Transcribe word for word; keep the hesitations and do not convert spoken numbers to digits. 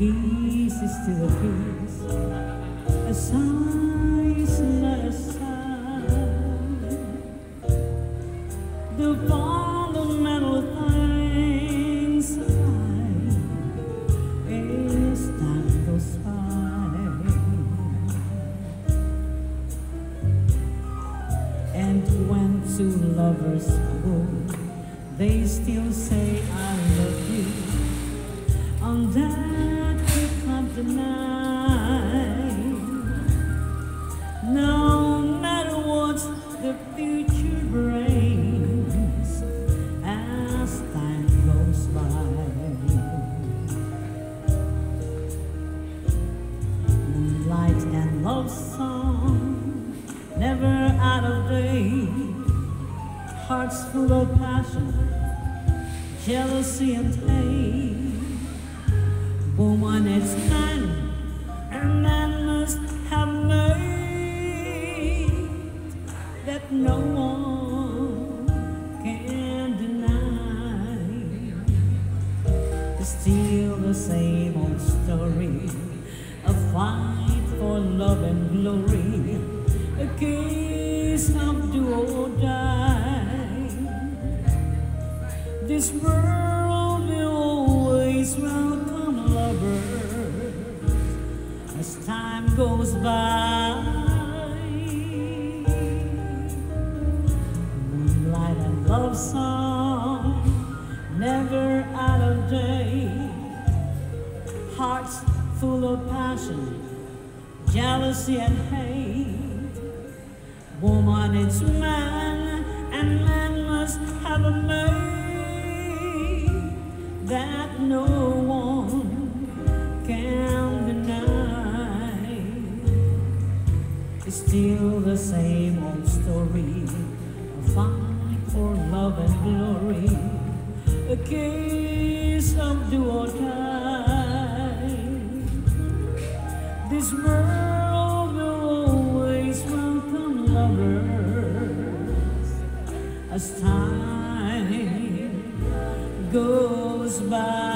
kiss is still a kiss, a sigh is not a sigh. The fundamental things I as time goes by, and when two lovers go, they still say I love you. On that we can't deny. No matter what the future brings, as time goes by. Moonlight and love song, never out of date. Hearts full of passion, jealousy and hate. Woman is man, and man must have made that no one can deny. It's still the same old story, a fight for love and glory, a case of do or die. This world will always welcome lovers as time goes by. Moonlight and love song, never out of date. Hearts full of passion, jealousy and hate. Woman is man, and man must have a mate that no one can deny. It's still the same old story, a fight for love and glory, a case of do or die. This world will always welcome lovers as time goes by.